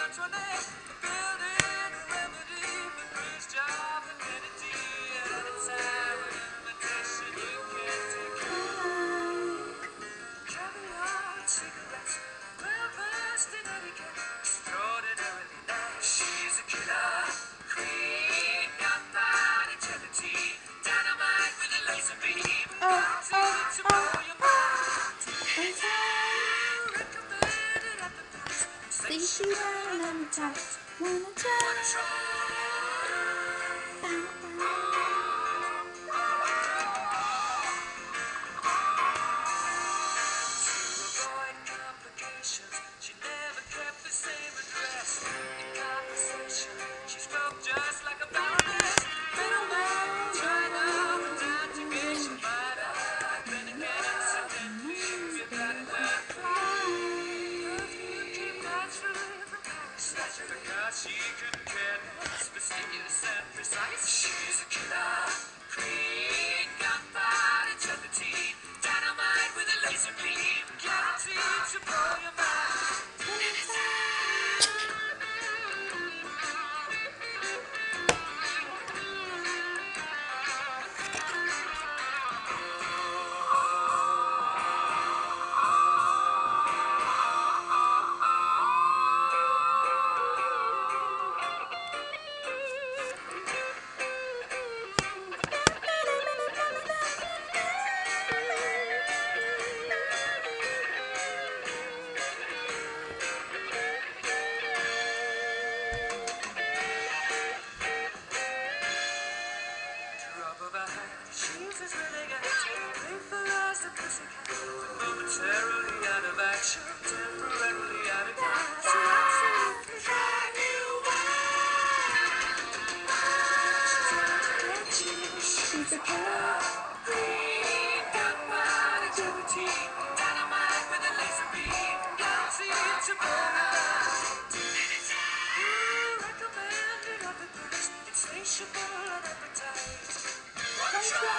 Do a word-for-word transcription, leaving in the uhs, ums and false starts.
Think you wanna let me touch, wanna try. She never kept the same address. In conversation, she spoke just like a baroness. Middleman tried up and down to get you fired up. Then again, incidentally, you got it well. Perfume came naturally from Paris. Because she couldn't care less, fastidious and precise. She's a killer queen, gunpowder to the teeth, dynamite with a laser beam, guaranteed to blow your mind. She's as elegant, playful as the pussycat, momentarily out of action, temporarily out of gas. She absolutely drive you wild. She's a killer queen, gunpowder to the teeth, dynamite with a laser beam, guaranteed to burn out. Recommended of the best, insatiable and appetite. One try.